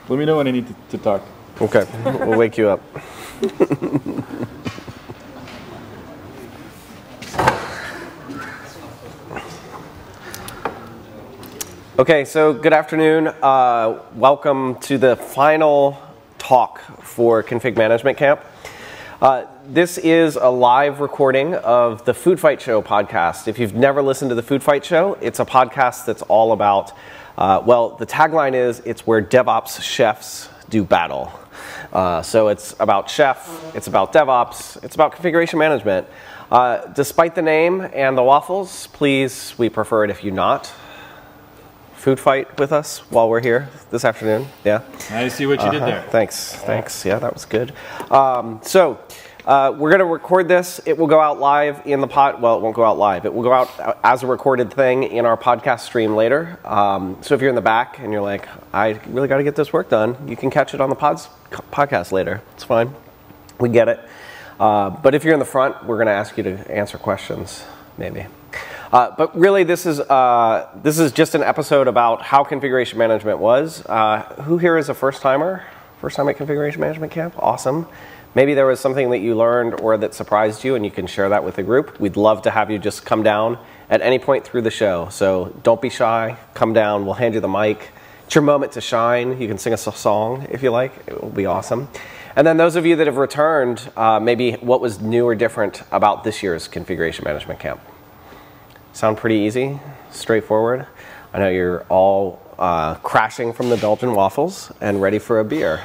Let me know when I need to talk. Okay, we'll wake you up. Okay, so good afternoon. Welcome to the final talk for Config Management Camp. This is a live recording of the Food Fight Show podcast. If you've never listened to the Food Fight Show, it's a podcast that's all about, well, the tagline is, it's where DevOps chefs do battle. So it's about chef, it's about DevOps, it's about configuration management. Despite the name and the waffles, please, we prefer it if you not food fight with us while we're here this afternoon. Yeah. I see what you did there. Thanks. Yeah, that was good. So we're going to record this. It will go out live in the pod. Well, it won't go out live. It will go out as a recorded thing in our podcast stream later. So if you're in the back and you're like, I really got to get this work done, you can catch it on the podcast later. It's fine. We get it. But if you're in the front, we're going to ask you to answer questions, maybe. But really, this is just an episode about how configuration management was. Who here is a first-timer? First time at Configuration Management Camp? Awesome. Maybe there was something that you learned or that surprised you, and you can share that with the group. We'd love to have you just come down at any point through the show. So don't be shy. Come down. We'll hand you the mic. It's your moment to shine. You can sing us a song if you like. It will be awesome. And then those of you that have returned, maybe what was new or different about this year's Configuration Management Camp? Sound pretty easy, straightforward. I know you're all crashing from the Belgian waffles and ready for a beer.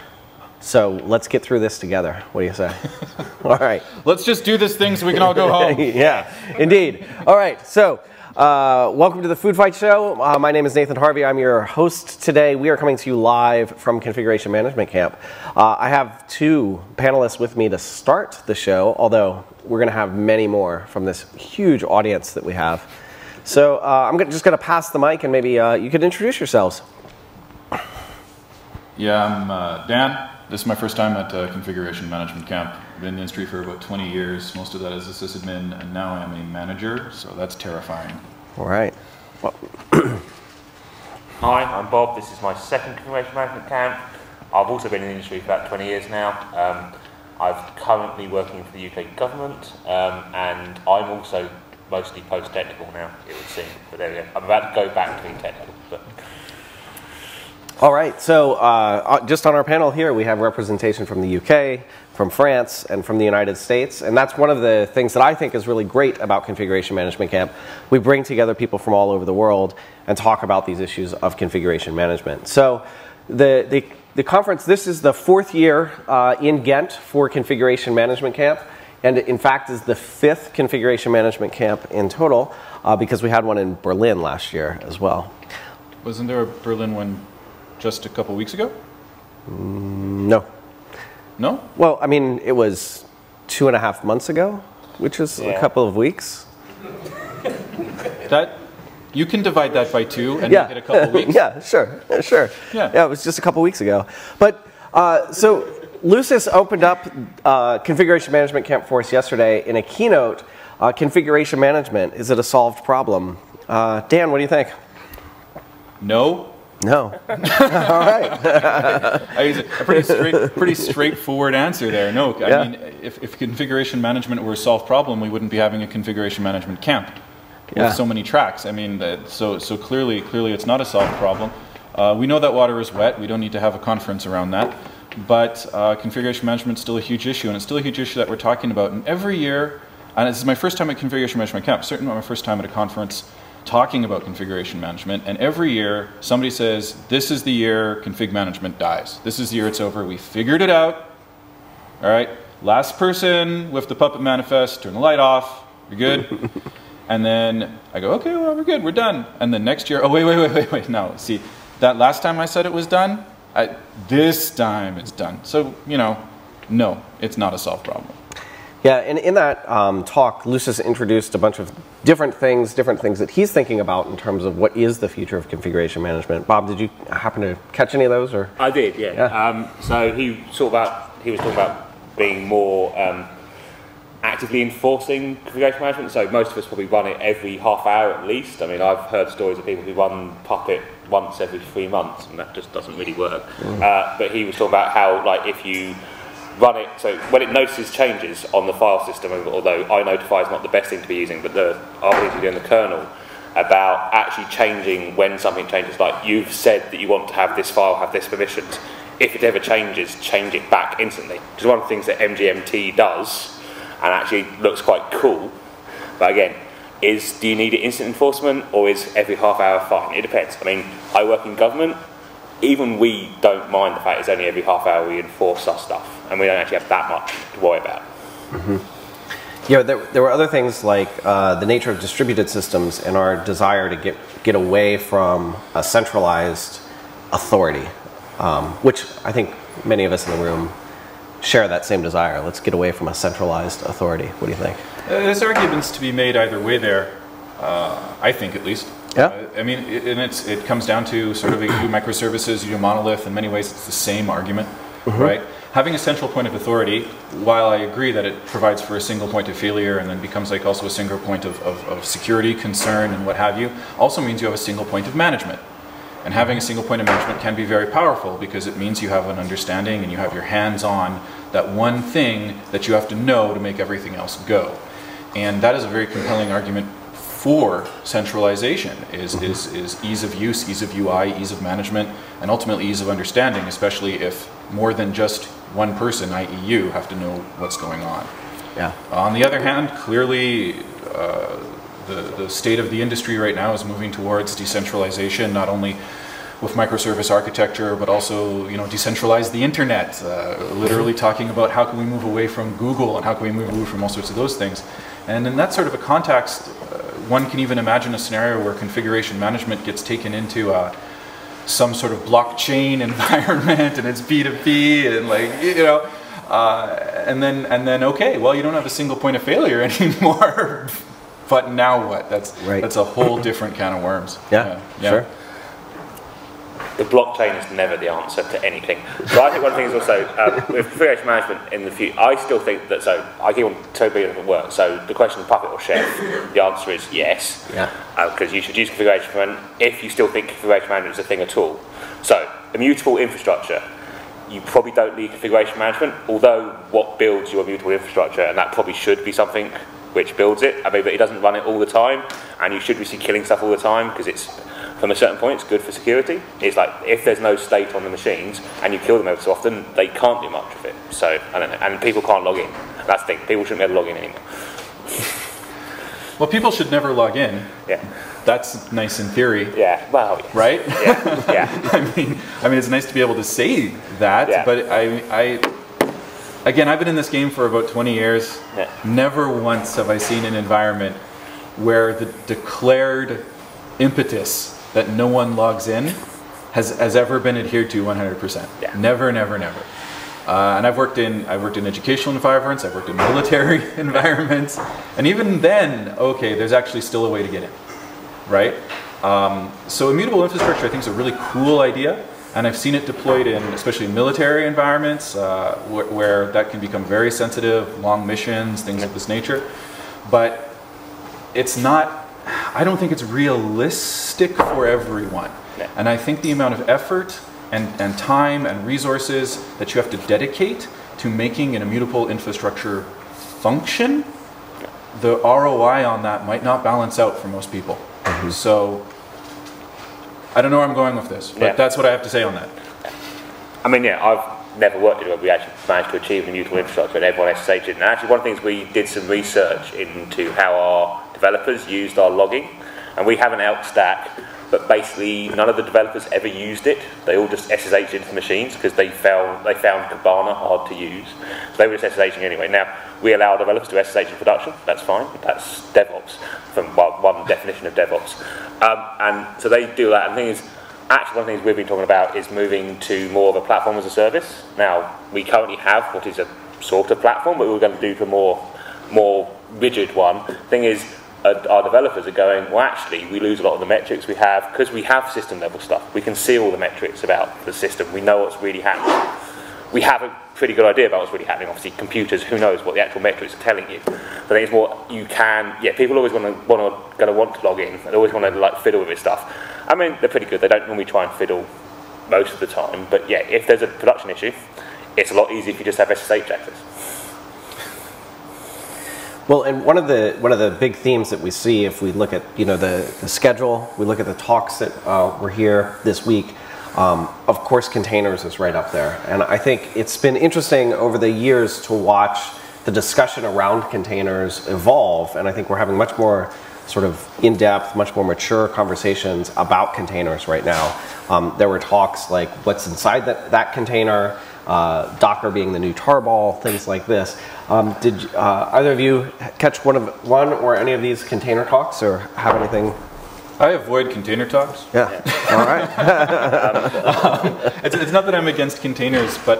So let's get through this together. What do you say? All right. Let's just do this thing so we can all go home. Yeah, indeed. All right, so welcome to the Food Fight Show. My name is Nathan Harvey. I'm your host today. We are coming to you live from Configuration Management Camp. I have two panelists with me to start the show, although we're going to have many more from this huge audience that we have. So I'm just going to pass the mic, and maybe you could introduce yourselves. Yeah, I'm Dan. This is my first time at Configuration Management Camp. I've been in the industry for about 20 years, most of that as a sysadmin, and now I'm a manager, so that's terrifying. All right. Well, Hi, I'm Bob. This is my second Configuration Management Camp. I've also been in the industry for about 20 years now. I'm currently working for the UK government, and I'm also mostly post-technical now, it would seem. But there we go. I'm about to go back to being technical. But. All right, so just on our panel here, we have representation from the UK, from France, and from the United States. And that's one of the things that I think is really great about Configuration Management Camp. We bring together people from all over the world and talk about these issues of configuration management. So the conference, this is the fourth year in Ghent for Configuration Management Camp. And in fact is the fifth Configuration Management Camp in total, because we had one in Berlin last year as well. Wasn't there a Berlin one just a couple weeks ago? No. No? Well, I mean, it was 2.5 months ago, which is a couple of weeks. That you can divide that by 2 and make it a couple weeks. Yeah, sure. Yeah, it was just a couple weeks ago. But so Lucis opened up Configuration Management Camp for us yesterday in a keynote. Configuration management, is it a solved problem? Dan, what do you think? No. No. All right. A pretty straightforward answer there. No, I mean, if configuration management were a solved problem, we wouldn't be having a configuration management camp with so many tracks. I mean, so clearly it's not a solved problem. We know that water is wet. We don't need to have a conference around that. But configuration management is still a huge issue, and it's still a huge issue that we're talking about. And every year, and this is my first time at Configuration Management Camp, certainly not my first time at a conference talking about configuration management, and every year somebody says, this is the year config management dies. This is the year it's over. We figured it out. All right, last person with the Puppet manifest, turn the light off, you're good. And then I go, okay, well, we're good, we're done. And then next year, oh, wait, no, see, that last time I said it was done, this time it's done. So, you know, no, it's not a solved problem. Yeah, and in that talk, Lucis introduced a bunch of different things that he's thinking about in terms of what is the future of configuration management. Bob, did you happen to catch any of those? Or? I did, yeah. So he was talking about being more actively enforcing configuration management. So most of us probably run it every half hour at least. I mean, I've heard stories of people who run Puppet once every 3 months, and that just doesn't really work. But he was talking about how, like, if you run it, so when it notices changes on the file system, although iNotify is not the best thing to be using, but our things we do in the kernel, about actually changing when something changes, like you've said that you want to have this file have this permissions. If it ever changes, change it back instantly. Which is one of the things that MGMT does, and actually looks quite cool. But again, do you need it instant enforcement, or is every half hour fine? It depends. I mean, I work in government. Even we don't mind the fact it's only every half hour we enforce our stuff, and we don't actually have that much to worry about. Yeah, there were other things like the nature of distributed systems and our desire to get away from a centralized authority, which I think many of us in the room share that same desire. Let's get away from a centralized authority. What do you think? There's arguments to be made either way there, I think at least. Yeah. I mean, it comes down to sort of you do microservices, you do monolith. In many ways, it's the same argument, right? Having a central point of authority, while I agree that it provides for a single point of failure and then becomes like also a single point of security concern and what have you, also means you have a single point of management. And having a single point of management can be very powerful because it means you have an understanding and you have your hands on that one thing that you have to know to make everything else go. And that is a very compelling argument for centralization, is ease of use, ease of UI, ease of management, and ultimately ease of understanding, especially if more than just one person, i.e. you, have to know what's going on. Yeah. On the other hand, clearly the state of the industry right now is moving towards decentralization, not only with microservice architecture, but also, you know, decentralize the internet, literally talking about how can we move away from Google and how can we move away from all sorts of those things. And in that sort of a context, one can even imagine a scenario where configuration management gets taken into some sort of blockchain environment and it's P2P and, like, you know, and then okay, well, you don't have a single point of failure anymore. But now what? That's a whole different can of worms. Yeah. Sure. The blockchain is never the answer to anything. So I think one thing is also, with configuration management in the future, I still think that, so I keep on telling people it doesn't work. So the question of Puppet or Chef, the answer is yes. Yeah. Because you should use configuration management if you still think configuration management is a thing at all. So immutable infrastructure, you probably don't need configuration management, although what builds your immutable infrastructure, and that probably should be something which builds it. I mean, but it doesn't run it all the time, and you should be killing stuff all the time because it's, from a certain point, it's good for security. It's like, if there's no state on the machines and you kill them every so often, they can't do much of it. So, I don't know. And people can't log in. That's the thing. People shouldn't be able to log in anymore. Well, people should never log in. Yeah. That's nice in theory. Yeah, well, yes. Right? Yeah, yeah. I mean, it's nice to be able to say that, yeah. But again, I've been in this game for about 20 years. Yeah. Never once have I seen an environment where the declared impetus that no one logs in has ever been adhered to 100%. Yeah. Never, never, never. And I've worked in educational environments, I've worked in military environments, and even then, okay, there's actually still a way to get in, right? So immutable infrastructure, I think, is a really cool idea, and I've seen it deployed in, especially in military environments, where that can become very sensitive, long missions, things of this nature. But it's not, I don't think it's realistic for everyone. Yeah. And I think the amount of effort and time and resources that you have to dedicate to making an immutable infrastructure function, the ROI on that might not balance out for most people. Mm-hmm. So I don't know where I'm going with this, but that's what I have to say on that. I mean, yeah, I've never worked in it where we actually managed to achieve an immutable infrastructure and everyone SSH it. And actually, one of the things, we did some research into how our developers used our logging, and we have an ELK stack, but basically none of the developers ever used it. They all just SSH'd into machines because they found Kibana hard to use. So they were just SSHing anyway. Now, we allow developers to SSH in production. That's fine. That's DevOps, from one definition of DevOps. And so they do that. And the thing is, actually, one of the things we've been talking about is moving to more of a platform as a service. Now, we currently have what is a sort of platform, but we're going to do the more rigid one. Thing is, our developers are going, well, actually, we lose a lot of the metrics we have because we have system level stuff. We can see all the metrics about the system. We know what's really happening. We have a pretty good idea about what's really happening. Obviously, computers, who knows what the actual metrics are telling you. But I think it's more, you can, yeah, people always going to want to log in. They always want to, like, fiddle with this stuff. I mean, they're pretty good. They don't normally try and fiddle most of the time, but yeah, if there's a production issue, it's a lot easier if you just have SSH access. Well, and one of the big themes that we see if we look at the schedule, we look at the talks that were here this week. Of course, containers is right up there, and I think it's been interesting over the years to watch the discussion around containers evolve, and I think we're having much more sort of in-depth, much more mature conversations about containers right now. There were talks like what's inside that container, Docker being the new tarball, things like this. Did either of you catch one or any of these container talks, or have anything? I avoid container talks. Yeah. All right. It's not that I'm against containers, but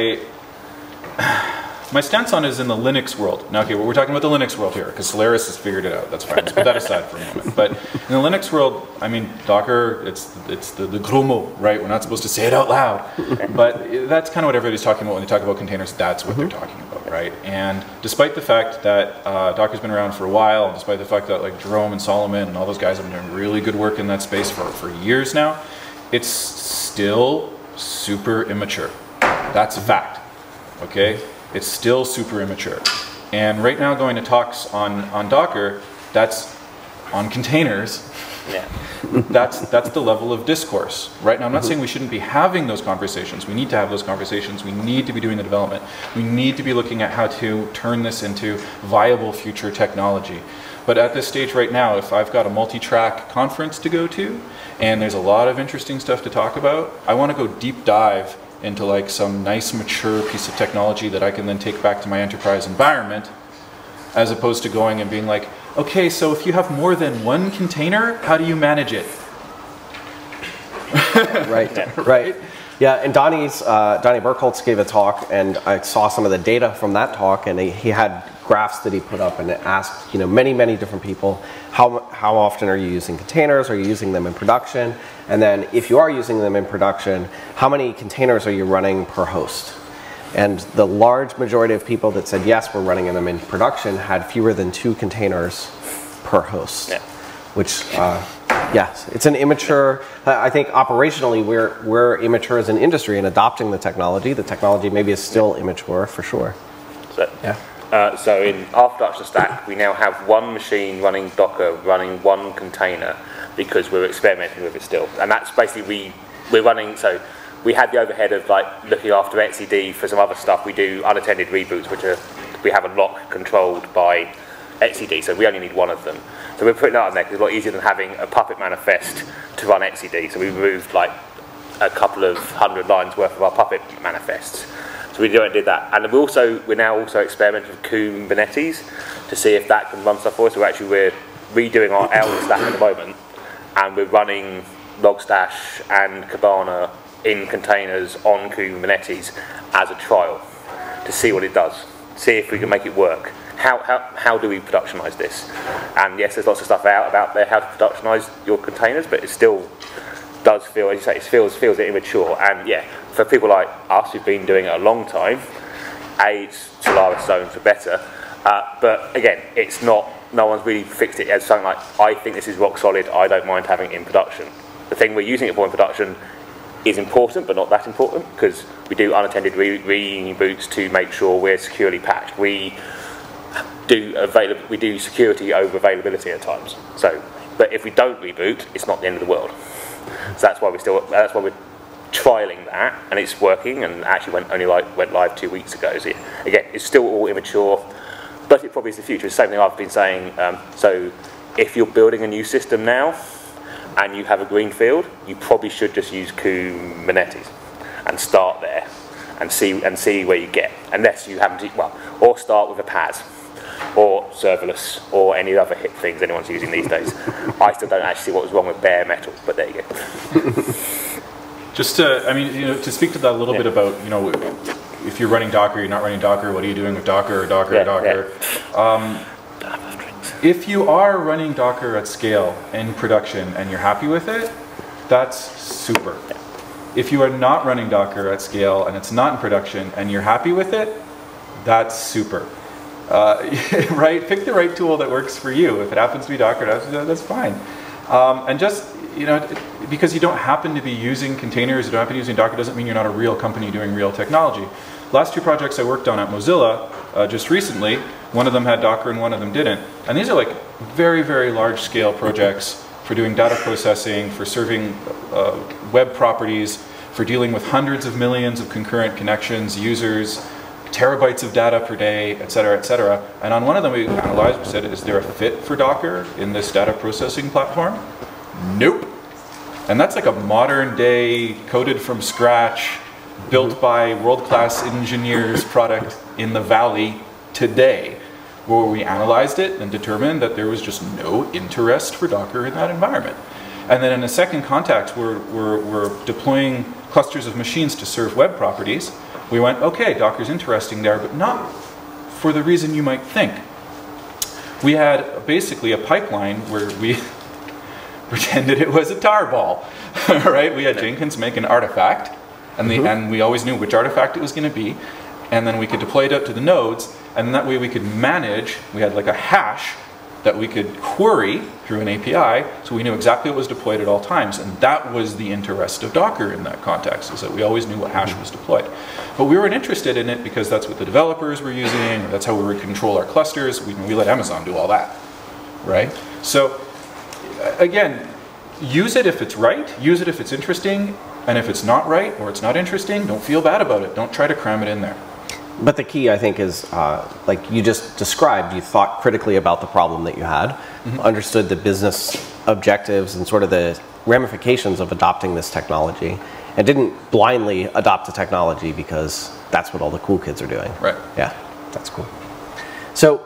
my stance on it is in the Linux world. Now, okay, well, we're talking about the Linux world here, because Solaris has figured it out. That's fine. Let's put that aside for a moment. But in the Linux world, I mean, Docker, it's the Gromo, right? We're not supposed to say it out loud. But that's kind of what everybody's talking about when they talk about containers. That's what they're talking about, right? And despite the fact that Docker's been around for a while, despite the fact that like Jerome and Solomon and all those guys have been doing really good work in that space for years now, it's still super immature. That's a fact, okay? It's still super immature. And right now going to talks on Docker, that's on containers, yeah. that's the level of discourse. Right now I'm not saying we shouldn't be having those conversations. We need to have those conversations. We need to be doing the development. We need to be looking at how to turn this into viable future technology. But at this stage right now, if I've got a multi-track conference to go to, and there's a lot of interesting stuff to talk about, I want to go deep dive into like some nice mature piece of technology that I can then take back to my enterprise environment, as opposed to going and being like, okay, so if you have more than one container, how do you manage it? Right. Yeah, and Donnie Burkholz gave a talk, and I saw some of the data from that talk, and he had graphs that he put up and asked many different people, how often are you using containers? Are you using them in production? And then if you are using them in production, how many containers are you running per host? And the large majority of people that said yes, we're running them in production had fewer than 2 containers per host. Yeah. Which, yes, it's an immature, I think operationally we're immature as an industry in adopting the technology. The technology maybe is still immature for sure. So, yeah. So in our production stack, we now have one machine running Docker, running one container, because we're experimenting with it still. And that's basically, we're running, so we had the overhead of like looking after XCD for some other stuff. We do unattended reboots, which we have a lock controlled by XCD, so we only need one of them. So we're putting that on there because it's a lot easier than having a Puppet manifest to run XCD. So we removed like a couple of 100 lines worth of our Puppet manifests. So we did that. And we're now also experimenting with Kubernetes to see if that can run stuff for us. So we're redoing our L stack at the moment, and we're running Logstash and Kibana in containers on Kubernetes as a trial to see what it does, see if we can make it work. How do we productionize this? And yes, there's lots of stuff out there how to productionize your containers, but it still does feel, as you say, it feels immature. And yeah, for people like us who've been doing it a long time, Solaris zones are better. But again, it's not. No one's really fixed it as something like, I think this is rock solid. I don't mind having it in production. The thing we're using it for in production is important, but not that important, because we do unattended reboots to make sure we're securely patched. We do security over availability at times. So, but if we don't reboot, it's not the end of the world. So that's why we're trialing that, and it's working. And actually went live 2 weeks ago. So yeah, again, it's still all immature, but it probably is the future. It's the same thing I've been saying. So if you're building a new system now and you have a greenfield, you probably should just use Kubernetes and start there and see where you get, unless you happen to, or start with a PaaS or serverless or any other hip things anyone's using these days. I still don't actually see what was wrong with bare metal, but there you go. Just to speak to that a little bit about, if you're running Docker, you're not running Docker, what are you doing with Docker or Docker or Docker? Yeah. If you are running Docker at scale in production and you're happy with it, that's super. Yeah. If you are not running Docker at scale and it's not in production and you're happy with it, that's super. Right? Pick the right tool that works for you. If it happens to be Docker, that's fine. And just, you know, because you don't happen to be using containers, you don't happen to be using Docker, doesn't mean you're not a real company doing real technology. Last two projects I worked on at Mozilla just recently, one of them had Docker and one of them didn't. And these are like very, very large scale projects for doing data processing, for serving web properties, for dealing with hundreds of millions of concurrent connections, users, terabytes of data per day, et cetera, et cetera. And on one of them we analyzed, we said, is there a fit for Docker in this data processing platform? Nope. And that's like a modern day, coded from scratch, built by world-class engineers product in the Valley today, where we analyzed it and determined that there was just no interest for Docker in that environment. And then in a second context, we're deploying clusters of machines to serve web properties. We went, okay, Docker's interesting there, but not for the reason you might think. We had basically a pipeline where we pretended it was a tarball, right? We had Jenkins make an artifact, and we always knew which artifact it was going to be, and then we could deploy it out to the nodes, and that way we could manage, we had like a hash that we could query through an API, so we knew exactly what was deployed at all times, and that was the interest of Docker in that context, is that we always knew what hash was deployed. But we weren't interested in it because that's what the developers were using, or that's how we would control our clusters. We let Amazon do all that, right? So again, use it if it's right, use it if it's interesting, and if it's not right or it's not interesting, don't feel bad about it. Don't try to cram it in there. But the key, I think, is like you just described, you thought critically about the problem that you had, understood the business objectives and sort of the ramifications of adopting this technology, and didn't blindly adopt the technology because that's what all the cool kids are doing. Right. Yeah, that's cool. So,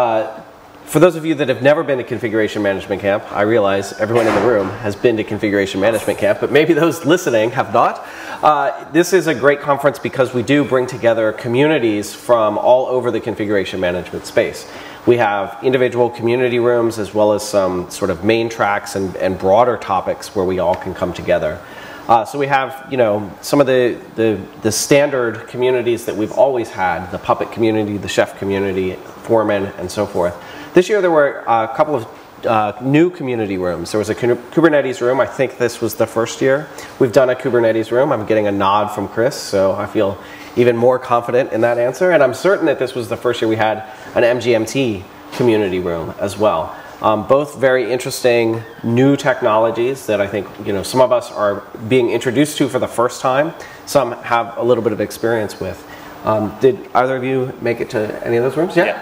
for those of you that have never been to Configuration Management Camp, I realize everyone in the room has been to Configuration Management Camp, but maybe those listening have not. This is a great conference because we do bring together communities from all over the configuration management space. We have individual community rooms as well as some sort of main tracks and broader topics where we all can come together. So we have, you know, some of the standard communities that we've always had, the Puppet community, the Chef community, Foreman, and so forth. This year there were a couple of new community rooms. There was a Kubernetes room. I think this was the first year we've done a Kubernetes room. I'm getting a nod from Chris, so I feel even more confident in that answer. And I'm certain that this was the first year we had an MGMT community room as well. Both very interesting new technologies that I think, you know, some of us are being introduced to for the first time. Some have a little bit of experience with. Did either of you make it to any of those rooms? Yeah.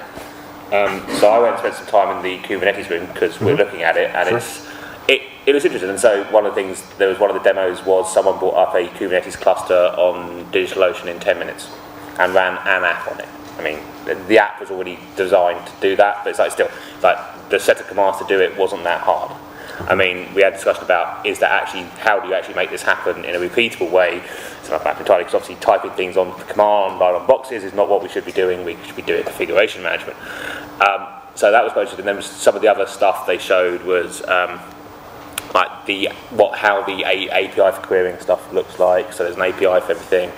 So I went and spent some time in the Kubernetes room because we're looking at it, and it was interesting. And so one of the things, there was one of the demos was someone brought up a Kubernetes cluster on DigitalOcean in 10 minutes and ran an app on it. I mean, the app was already designed to do that, but it's like still, like the set of commands to do it wasn't that hard. I mean, we had a discussion about, is that actually, how do you actually make this happen in a repeatable way? It's not that entirely, because obviously typing things on command line on boxes is not what we should be doing. We should be doing configuration management. So that was quite interesting. And then some of the other stuff they showed was like how the API for querying stuff looks like. So there's an API for everything.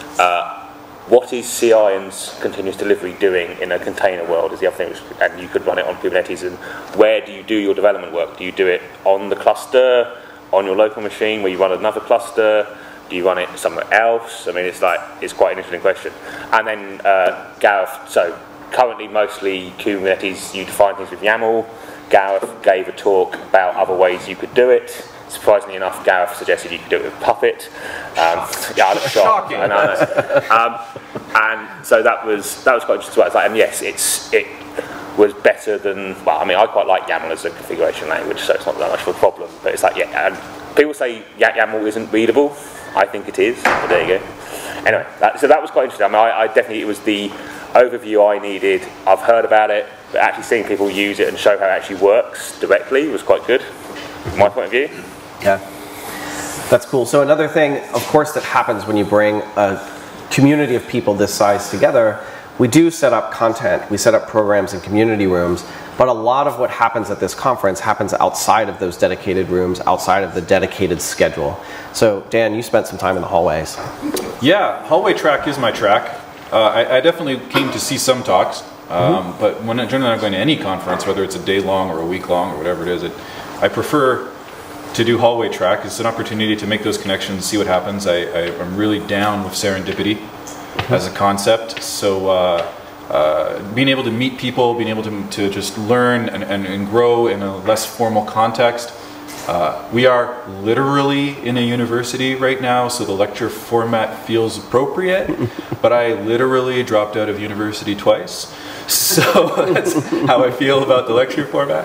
What is CI and continuous delivery doing in a container world is the other thing, and you could run it on Kubernetes. And where do you do your development work? Do you do it on the cluster, on your local machine, where you run another cluster? Do you run it somewhere else? I mean, it's quite an interesting question. And then Gareth, so currently mostly Kubernetes, you define things with YAML. Gareth gave a talk about other ways you could do it. Surprisingly enough, Gareth suggested you could do it with Puppet. Yeah, I was shocked. I know. And so that was quite interesting. And yes, it was better than, well, I mean, I quite like YAML as a configuration language, so it's not that much of a problem. But it's like, yeah, and people say YAML isn't readable. I think it is, but there you go. Anyway, so that was quite interesting. I mean, I definitely, it was the overview I needed. I've heard about it, but actually seeing people use it and show how it actually works directly was quite good, from my point of view. Yeah, that's cool. So another thing, of course, that happens when you bring a community of people this size together, we do set up content, we set up programs in community rooms, but a lot of what happens at this conference happens outside of those dedicated rooms, outside of the dedicated schedule. So Dan, you spent some time in the hallways. Yeah, hallway track is my track. I definitely came to see some talks, but generally I'm going to any conference, whether it's a day long or a week long or whatever it is, I prefer to do hallway track. It's an opportunity to make those connections, see what happens. I'm really down with serendipity as a concept. So being able to meet people, being able to just learn and grow in a less formal context. We are literally in a university right now, so the lecture format feels appropriate, but I literally dropped out of university twice. So that's how I feel about the lecture format.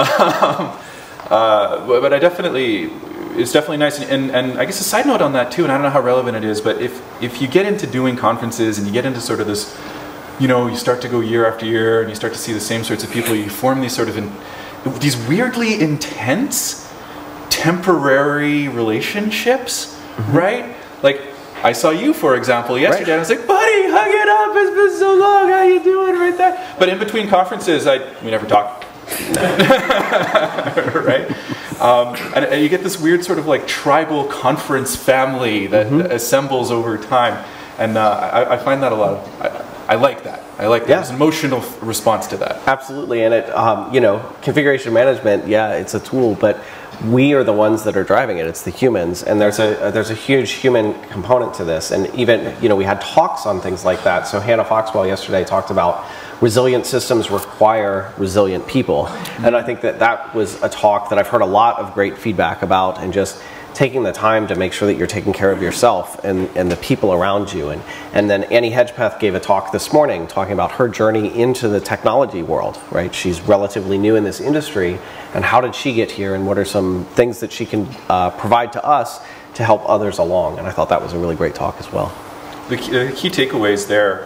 But it's definitely nice. And I guess a side note on that too, and I don't know how relevant it is, but if you get into doing conferences and you get into sort of this, you start to go year after year and you start to see the same sorts of people, you form these sort of these weirdly intense temporary relationships, right? Like, I saw you, for example, yesterday, and I was like, buddy, hug it up, it's been so long, how you doing right there? But in between conferences, we never talk. Right? And you get this weird sort of like tribal conference family that assembles over time. And I find that a lot of, I like that. I like that. There's an emotional response to that. Absolutely. And it, configuration management, it's a tool, but we are the ones that are driving it. It's the humans, and there's a huge human component to this. And even we had talks on things like that. So Hannah Foxwell yesterday talked about resilient systems require resilient people, and I think that was a talk that I've heard a lot of great feedback about, and just taking the time to make sure that you're taking care of yourself and the people around you. And then Annie Hedgepeth gave a talk this morning talking about her journey into the technology world, right? She's relatively new in this industry, and how did she get here, and what are some things that she can provide to us to help others along. And I thought that was a really great talk as well. The key takeaways there,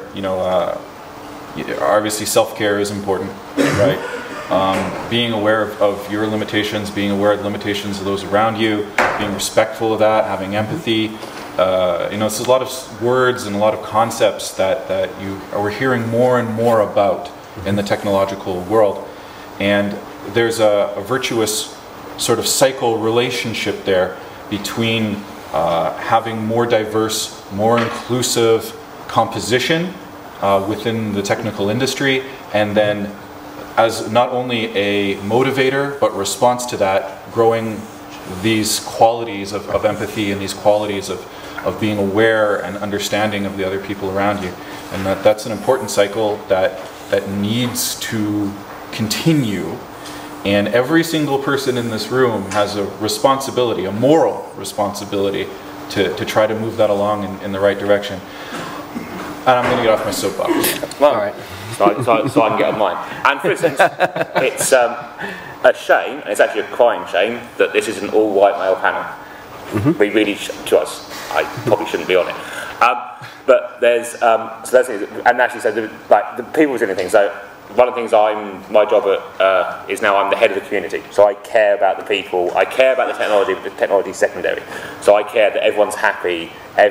obviously self-care is important, right? Being aware of your limitations, being aware of the limitations of those around you, being respectful of that, having empathy. It's a lot of words and a lot of concepts that we're hearing more and more about in the technological world. And there's a virtuous sort of cycle relationship there between having more diverse, more inclusive composition within the technical industry, and then as not only a motivator but response to that, growing these qualities of empathy and these qualities of being aware and understanding of the other people around you. And that's an important cycle that needs to continue. And every single person in this room has a responsibility, a moral responsibility, to try to move that along in the right direction. And I'm going to get off my soapbox. Well, all right. So I can get on mine. And for instance, it's a shame, and it's actually a crying shame, that this is an all-white male panel. We really, to us, I probably shouldn't be on it. But there's, so that's it. And actually, so the people doing things. So one of the things my job at is now I'm the head of the community. So I care about the people. I care about the technology, but the technology is secondary. So I care that everyone's happy.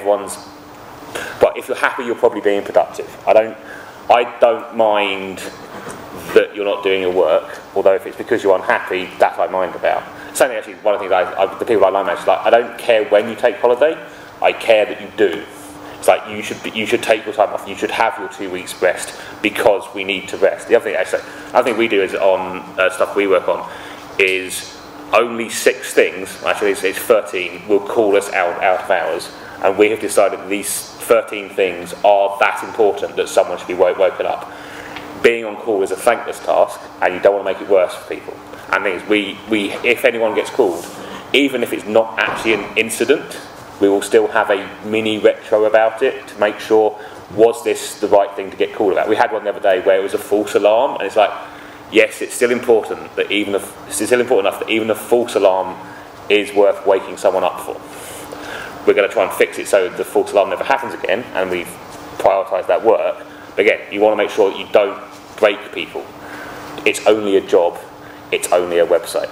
But if you're happy, you're probably being productive. I don't mind that you're not doing your work, although if it's because you're unhappy, that I mind about. Certainly, actually, one of the things the people I line manage, I don't care when you take holiday, I care that you do. It's like you should take your time off, you should have your 2 weeks rest because we need to rest. The other thing we do is on stuff we work on is only 6 things, actually it's 13, will call us out of hours, and we have decided that these 13 things are that important that someone should be woken up. Being on call is a thankless task, and you don't want to make it worse for people. And the thing is, if anyone gets called, even if it's not actually an incident, we will still have a mini retro about it to make sure, was this the right thing to get called about? We had one the other day where it was a false alarm, and it's like, yes, it's still important that it's still important enough that even a false alarm is worth waking someone up for. We're going to try and fix it so the false alarm never happens again, and we've prioritised that work. But again, you want to make sure that you don't break people. It's only a job. It's only a website.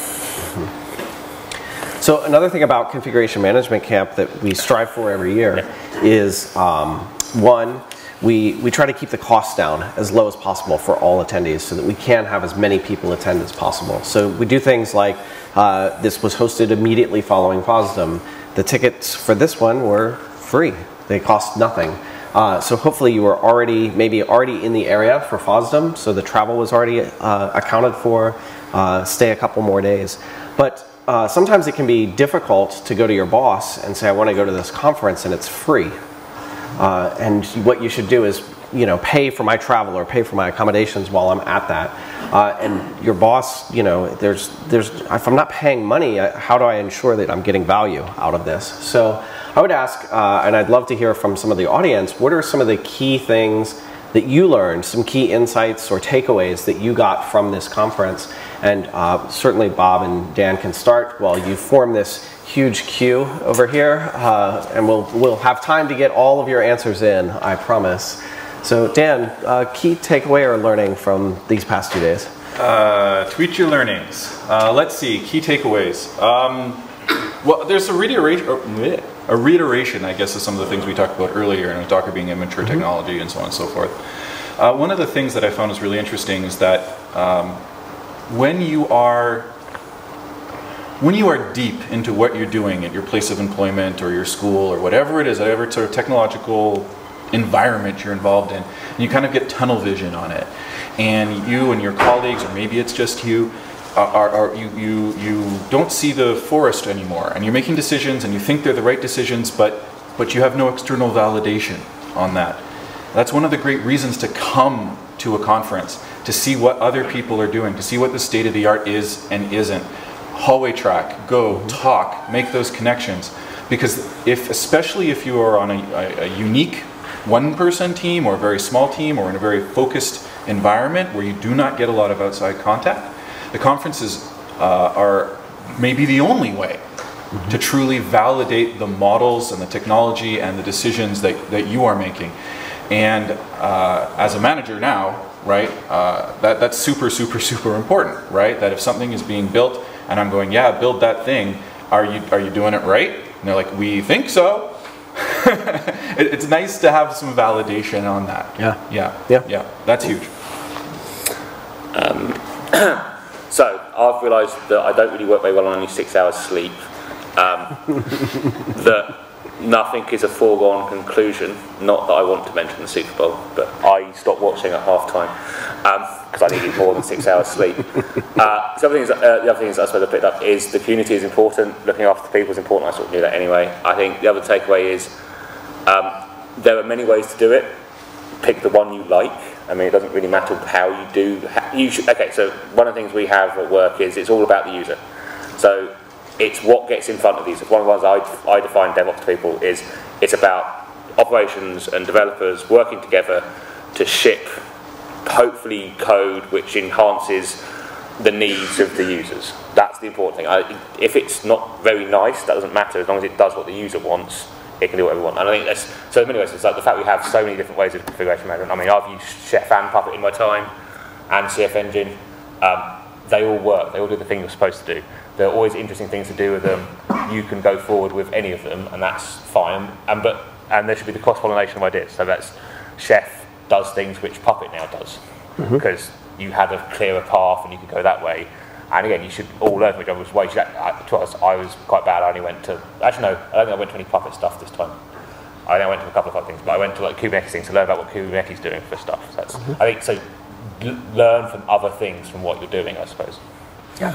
So another thing about Configuration Management Camp that we strive for every year is, one, we try to keep the cost down as low as possible for all attendees so that we can have as many people attend as possible. So we do things like, this was hosted immediately following FOSDEM. The tickets for this one were free. They cost nothing. So hopefully you were maybe already in the area for FOSDEM, so the travel was already accounted for. Stay a couple more days. But sometimes it can be difficult to go to your boss and say, I want to go to this conference and it's free. And what you should do is, pay for my travel or pay for my accommodations while I'm at that. And your boss, if I'm not paying money, how do I ensure that I'm getting value out of this? So I would ask, and I'd love to hear from some of the audience, what are some of the key things that you learned, some key insights or takeaways that you got from this conference? And certainly Bob and Dan can start while you form this huge queue over here, and we'll have time to get all of your answers in, I promise. So Dan, key takeaway or learning from these past 2 days? Tweet your learnings. Let's see, key takeaways. Well, there's a reiteration, I guess, of some of the things we talked about earlier, and Docker being immature technology and so on and so forth. One of the things that I found was really interesting is that when you are deep into what you're doing at your place of employment or your school or whatever it is, whatever sort of technological environment you're involved in, and you kind of get tunnel vision on it, and you and your colleagues, or maybe it's just you, you don't see the forest anymore, and you're making decisions and you think they're the right decisions, but you have no external validation on that. That's one of the great reasons to come to a conference, to see what other people are doing, to see what the state of the art is and isn't. Hallway track, go, talk, make those connections. Because especially if you are on a unique one-person team or a very small team or in a very focused environment where you do not get a lot of outside contact, the conferences are maybe the only way to truly validate the models and the technology and the decisions that you are making. And as a manager now, right, that's super, super, super important, right? That if something is being built and I'm going, yeah, build that thing, are you doing it right? And they're like, we think so. It's nice to have some validation on that. Yeah, that's huge. So I've realised that I don't really work very well on only 6 hours sleep. That nothing is a foregone conclusion. Not that I want to mention the Super Bowl, but I stopped watching at half-time because I needed more than 6 hours sleep. The other things I suppose I picked up is the community is important. Looking after people is important. I sort of knew that anyway. I think the other takeaway is there are many ways to do it. Pick the one you like. I mean, it doesn't really matter how you do. Okay, so one of the things we have at work is it's all about the user. So it's what gets in front of the user. One of the ones I define DevOps people is it's about operations and developers working together to ship, hopefully, code which enhances the needs of the users. That's the important thing. If it's not very nice, that doesn't matter. As long as it does what the user wants, it can do whatever we want. And I think that's, so in many ways, it's like the fact we have so many different ways of configuration management. I mean, I've used Chef and Puppet in my time, and CF Engine. They all work. They all do the thing you're supposed to do. There are always interesting things to do with them. You can go forward with any of them, and that's fine. And there should be the cross-pollination of ideas. So that's Chef does things which Puppet now does, because you had a clearer path and you could go that way. And again, you should all learn from each other's ways. I was quite bad. I only went to, actually no, I don't think I went to any Puppet stuff this time. I went to a couple of other things, but I went to like Kubernetes things to learn about what Kubernetes is doing for stuff. So that's, I think so. Learn from other things from what you're doing, I suppose. Yeah.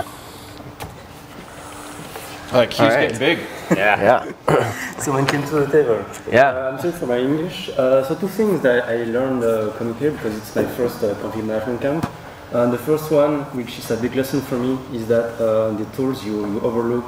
Queue's getting big. Yeah. Someone came to the table. Yeah. I'm sorry for my English. So two things that I learned coming here, because it's my first config management camp. The first one, which is a big lesson for me, is that the tools you overlook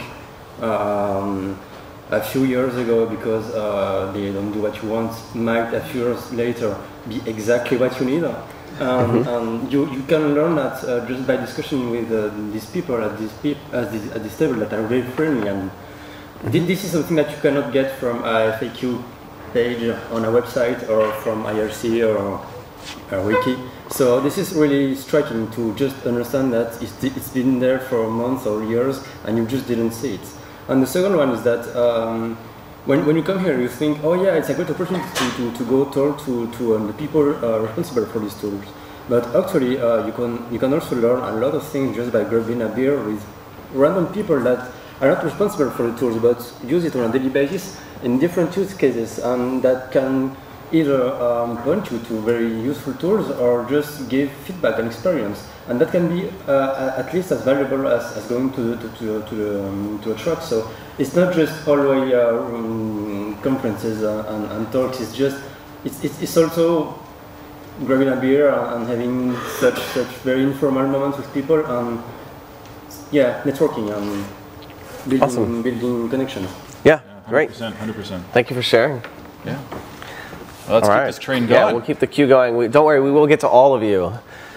a few years ago because they don't do what you want, might a few years later be exactly what you need. And you can learn that just by discussion with these people at this table that are very friendly. And this is something that you cannot get from a FAQ page on a website or from IRC or a wiki. So this is really striking to just understand that it's been there for months or years and you just didn't see it. And the second one is that when you come here, you think, oh yeah, it's a great opportunity to go talk to the people responsible for these tools. But actually, you can also learn a lot of things just by grabbing a beer with random people that are not responsible for the tools, but use it on a daily basis in different use cases, and that can either point you to very useful tools or just give feedback and experience, and that can be at least as valuable as going to a truck. So it's not just always conferences and talks. It's also grabbing a beer and having such very informal moments with people, and yeah, networking and building connections. Yeah, great. 100%. Thank you for sharing. Yeah. Well, let's keep this train going. Yeah, we'll keep the queue going. Don't worry, we will get to all of you.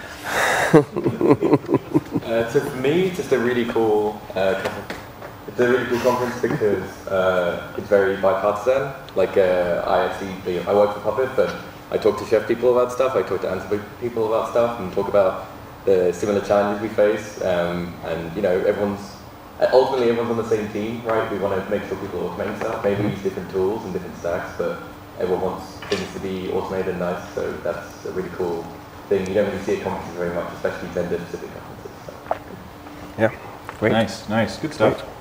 So for me, it's just a really cool it's a really cool conference because it's very bipartisan. Like I work for Puppet, but I talk to chef people about stuff. I talk to Ansible people about stuff, and talk about the similar challenges we face. And you know, ultimately everyone's on the same team, right? We want to make sure people automate stuff. Maybe we use different tools and different stacks, but everyone wants things to be automated and nice. So that's a really cool thing. You don't really see at conferences very much, especially vendor-specific conferences. So. Yeah, great. Nice, good stuff. Great.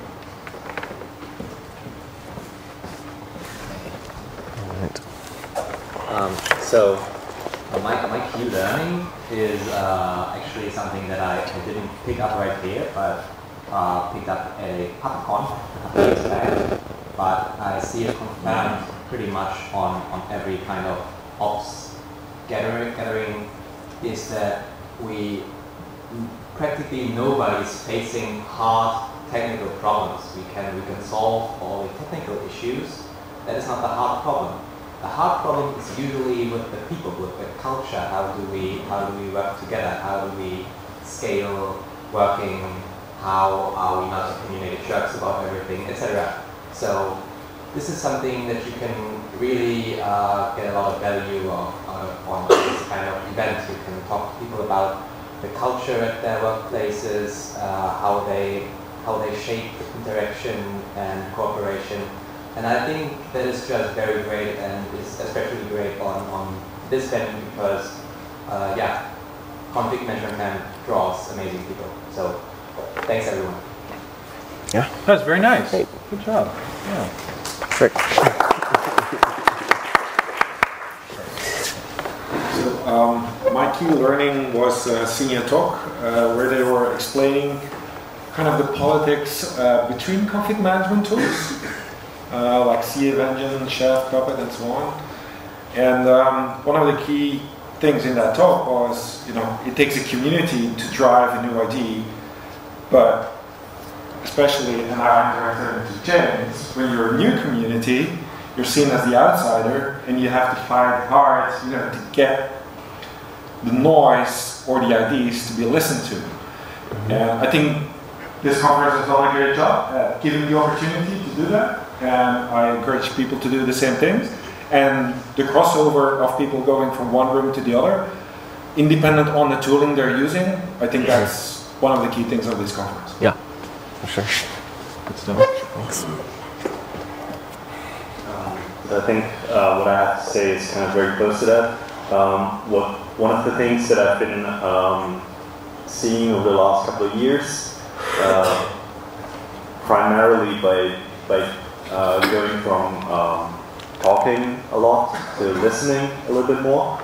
So my key learning is actually something that I didn't pick up right here, but picked up at a PuppetCon a couple of years back. But I see it confirmed pretty much on every kind of ops gathering is that practically nobody is facing hard technical problems. We can solve all the technical issues. That is not the hard problem. The hard problem is usually with the people, with the culture. How do we work together? How do we scale working? How are we not opinionated jerks about everything, etc. So this is something that you can really get a lot of value on this kind of event. You can talk to people about the culture at their workplaces, how they shape interaction and cooperation. And I think that is just very great, and is especially great on this venue because, conflict management draws amazing people. So, thanks everyone. Yeah, that's very nice. Great. Good job. Yeah. Great. So, my key learning was a senior talk where they were explaining kind of the politics between conflict management tools. Like CF Engine, Chef, Puppet, and so on. And one of the key things in that talk was, it takes a community to drive a new idea, but especially, and I interacted with James, when you're a new community, you're seen as the outsider, and you have to fight hard, to get the noise or the ideas to be listened to. And I think this conference has done a great job at giving the opportunity to do that. And I encourage people to do the same things. And the crossover of people going from one room to the other, independent on the tooling they're using, I think that's one of the key things of this conference. Yeah, for sure. Good stuff. Thanks. I think what I have to say is kind of very close to that. One of the things that I've been seeing over the last couple of years, primarily by going from talking a lot to listening a little bit more,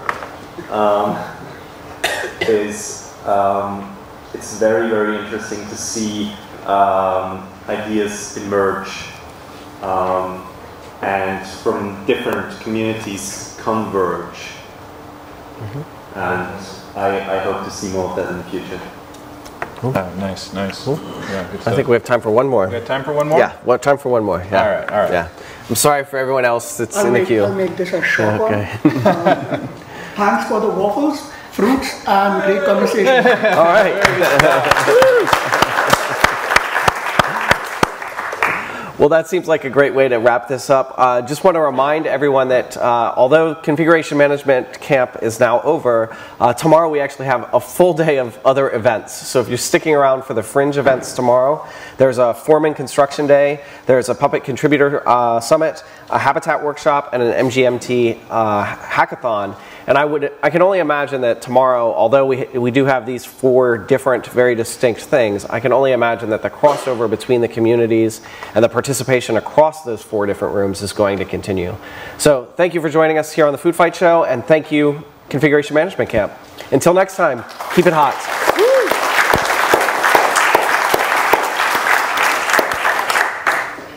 it's very, very interesting to see ideas emerge and from different communities converge. And I hope to see more of that in the future. Cool. Nice. Cool. Yeah, good I stuff. think we have time for one more. We have time for one more? Yeah, time for one more. Yeah. All right. Yeah. I'm sorry for everyone else that's in the queue. I'll make this a short Okay. one. Thanks for the waffles, fruits, and great conversation. All right. Well, that seems like a great way to wrap this up. Just want to remind everyone that although Configuration Management Camp is now over, tomorrow we actually have a full day of other events. So if you're sticking around for the fringe events tomorrow, there's a Foreman Construction Day, there's a Puppet Contributor Summit, a Habitat Workshop, and an MGMT Hackathon. And I can only imagine that tomorrow, although we do have these 4 different, very distinct things, I can only imagine that the crossover between the communities and the participation across those 4 different rooms is going to continue. So thank you for joining us here on the Food Fight Show, and thank you, Configuration Management Camp. Until next time, keep it hot.